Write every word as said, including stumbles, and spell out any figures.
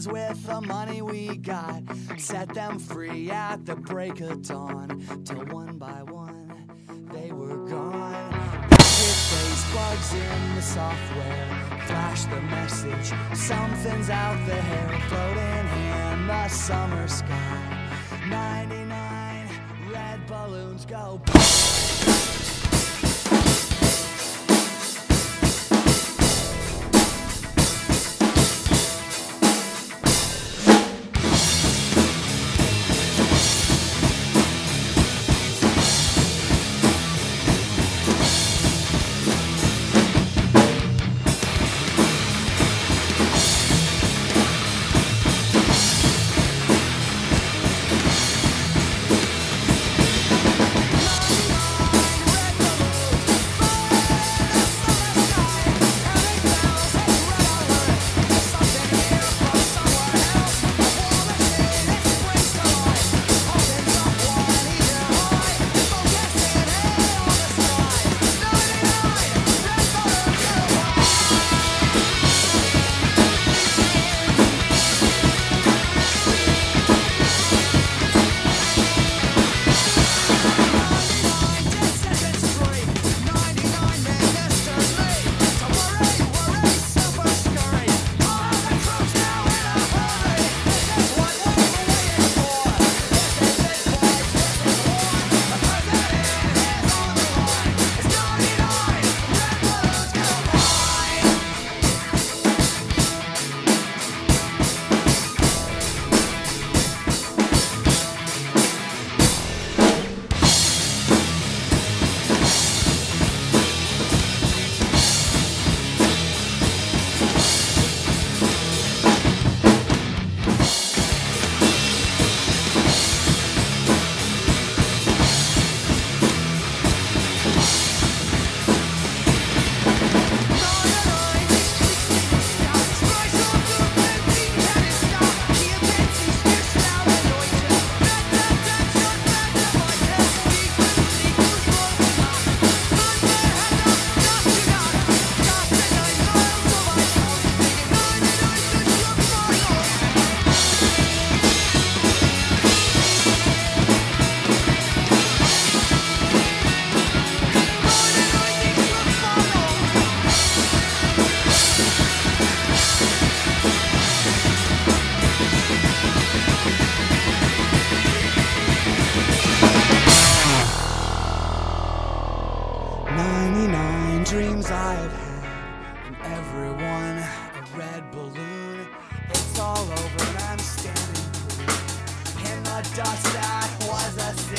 with the money we got, set them free at the break of dawn, till one by one they were gone. Hit those bugs in the software, flash the message, something's out there, floating in the summer sky. ninety-nine red balloons go. ninety-nine dreams I've had, and every one a red balloon. It's all over and I'm standing in the dust that was a city.